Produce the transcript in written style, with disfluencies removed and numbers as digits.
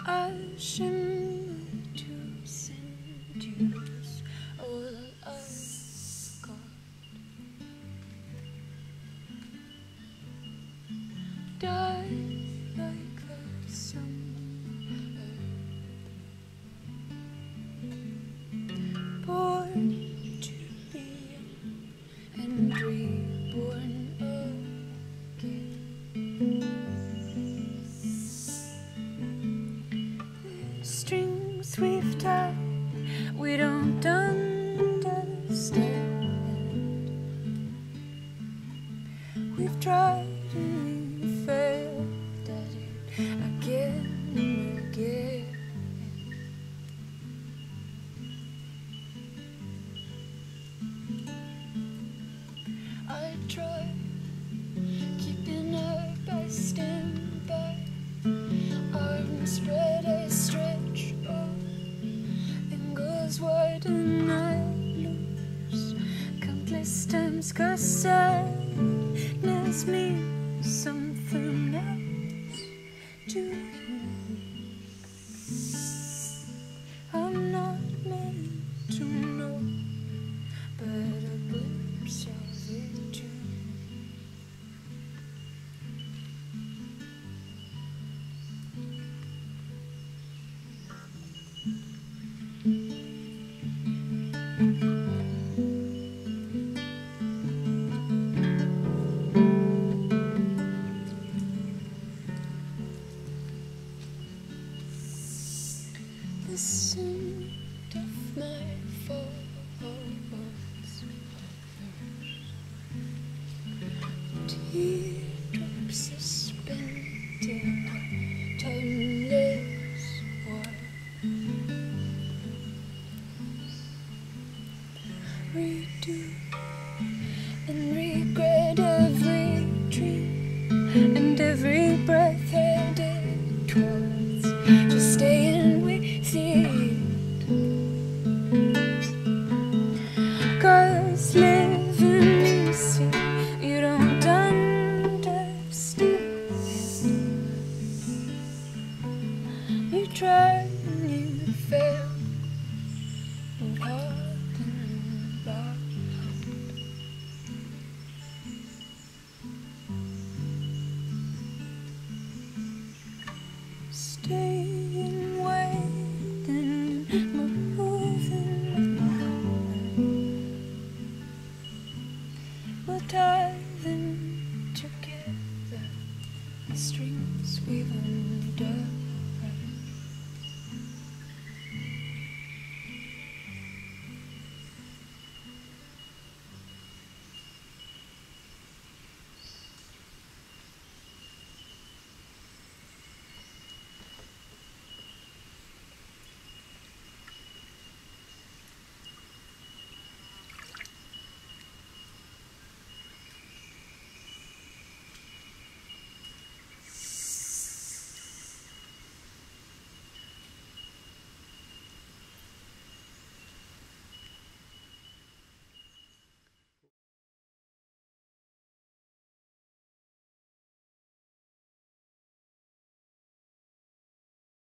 I shimmer to seduce all I've got. Die like the summer, born to be and reborn again. The strings we've tied, we don't understand. We've tried and we failed at it again and again. I try keeping up, I stand by, arms spread, I stretch on, fingers wide and I lose countless times, 'cause sadness means something else to you. I'm not meant to know, but a glimpse of it too. The scent of my false teardrops suspended, timeless wire. Redo and regret every dream and every breath headed towards just staying with it. 'Cause living easy, you don't understand. You try and you fail, but hard and bad. Staying, waiting, moving, we'll dive in together, the strings we've undone.